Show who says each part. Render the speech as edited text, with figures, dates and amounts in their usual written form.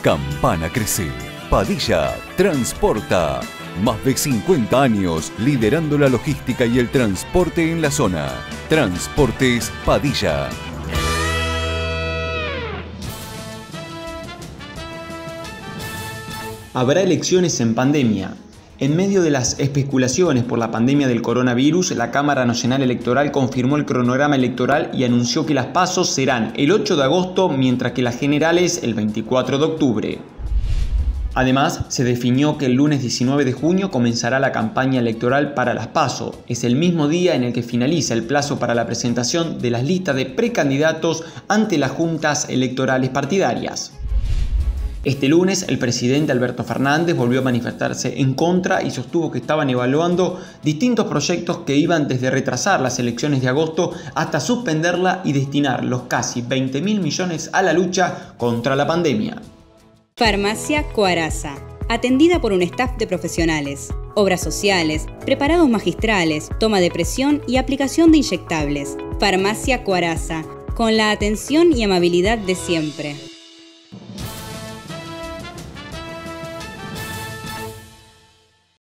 Speaker 1: Campana crece. Padilla transporta. Más de 50 años liderando la logística y el transporte en la zona. Transportes Padilla.
Speaker 2: Habrá elecciones en pandemia. En medio de las especulaciones por la pandemia del coronavirus, la Cámara Nacional Electoral confirmó el cronograma electoral y anunció que las PASO serán el 8 de agosto, mientras que las generales el 24 de octubre. Además, se definió que el lunes 19 de junio comenzará la campaña electoral para las PASO. Es el mismo día en el que finaliza el plazo para la presentación de las listas de precandidatos ante las juntas electorales partidarias. Este lunes, el presidente Alberto Fernández volvió a manifestarse en contra y sostuvo que estaban evaluando distintos proyectos que iban desde retrasar las elecciones de agosto hasta suspenderla y destinar los casi 20.000 millones a la lucha contra la pandemia.
Speaker 3: Farmacia Coaraza, atendida por un staff de profesionales, obras sociales, preparados magistrales, toma de presión y aplicación de inyectables. Farmacia Coaraza, con la atención y amabilidad de siempre.